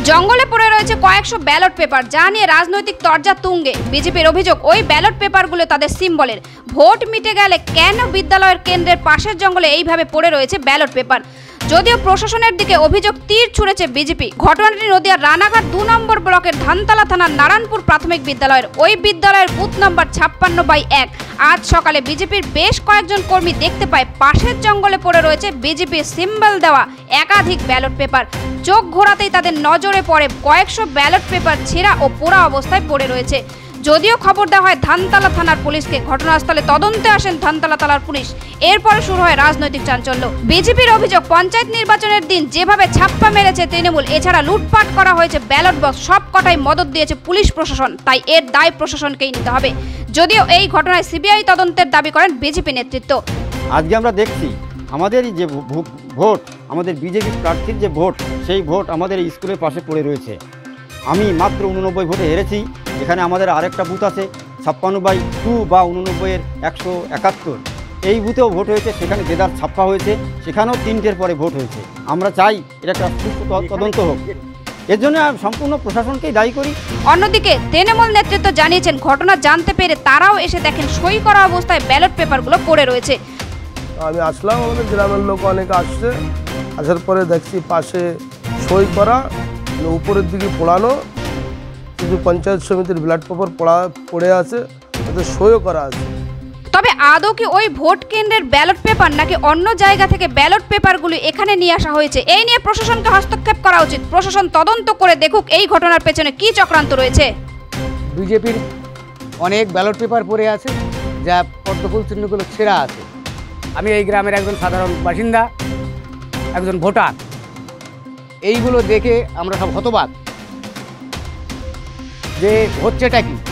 জঙ্গলে পড়ে রয়েছে কয়েকশো ব্যালট পেপার, যা নিয়ে রাজনৈতিক তরজা তুঙ্গে। বিজেপির অভিযোগ, ওই ব্যালট পেপারগুলো তাদের সিম্বলের। ভোট মিটে গেলে কেন বিদ্যালয়ের কেন্দ্রের পাশের জঙ্গলে এইভাবে পড়ে রয়েছে ব্যালট পেপার? যদিও প্রশাসনের দিকে অভিযোগ তীর ছুঁড়েছে বিজেপি। ঘটনাটি নদিয়ার রানাঘাট 2 নম্বর ব্লকের ধানতলা থানার নারায়ণপুর প্রাথমিক বিদ্যালয়ের। ওই বিদ্যালয়ের বুথ নম্বর 56/1। আজ সকালে বিজেপির বেশ কয়েকজন কর্মী দেখতে পায় পাশের জঙ্গলে পড়ে রয়েছে বিজেপির সিম্বল দেওয়া একাধিক ব্যালট পেপার। চোখ ঘোরাতেই তাদের নজরে পড়ে কয়েকশো ব্যালট পেপার ছেঁড়া ও পোড়া অবস্থায় পড়ে রয়েছে। যদিও খবর দেওয়া হয় ধানতলা থানার পুলিশকে। ঘটনাস্থলে তদন্তে আসেন ধানতলা থানার পুলিশ। এরপরে শুরু হয় রাজনৈতিক চাঞ্চল্য। বিজেপির অভিযোগ, পঞ্চায়েত নির্বাচনের দিন যেভাবে ছাপ্পা মেরেছে তৃণমূল, এছাড়া লুটপাট করা হয়েছে ব্যালট বক্স, সব কটাই মদত দিয়েছে পুলিশ প্রশাসন। তাই এর দায় প্রশাসনকেই নিতে হবে। যদিও এই ঘটনায় সিবিআই তদন্তের দাবি করেন বিজেপি নেতৃত্ব। আজকে আমরা দেখছি আমাদেরই যে ভোট, আমাদের বিজেপি প্রার্থীর যে ভোট, সেই ভোট আমাদের স্কুলের পাশে পড়ে রয়েছে। আমি মাত্র 89 ভোটে হেরেছি। এখানে আমাদের আরেকটা বুথ আছে 56/2 বা 89-এর 171। এই বুথেও ভোট হয়েছে, সেখানে দেদার ছাপ্পা হয়েছে, সেখানেও 3টের পরে ভোট হয়েছে। আমরা চাই এটা একটা সুষ্ঠু তদন্ত হোক। এর জন্য সম্পূর্ণ প্রশাসনকেই দায়ী করি। অন্যদিকে তৃণমূল নেতৃত্ব জানিয়েছেন, ঘটনা জানতে পেরে তারাও এসে দেখেন সই করা অবস্থায় ব্যালট পেপারগুলো পড়ে রয়েছে। আমি আসলাম, আমাদের গ্রামের লোক অনেকে আসছে। আসার পরে দেখছি পাশে সই করা, উপরের দিকে পোড়ানো, কিছু পঞ্চায়েত সমিতির ব্যালট পেপার পড়ে আছে, তাতে সইও করা আছে। তবে আদৌ কি ওই ভোট কেন্দ্রের ব্যালট পেপার, নাকি অন্য জায়গা থেকে ব্যালট পেপারগুলো এখানে নিয়ে আসা হয়েছে? এই নিয়ে প্রশাসনকে হস্তক্ষেপ করা উচিত। প্রশাসন তদন্ত করে দেখুক এই ঘটনার পেছনে কি চক্রান্ত রয়েছে। বিজেপির অনেক ব্যালট পেপার পড়ে আছে, যা পদ্মফুল চিহ্নগুলো ছেঁড়া আছে। আমি এই গ্রামের একজন সাধারণ বাসিন্দা, একজন ভোটার। এইগুলো দেখে আমরা সব হতবাক যে হচ্ছেটা কি।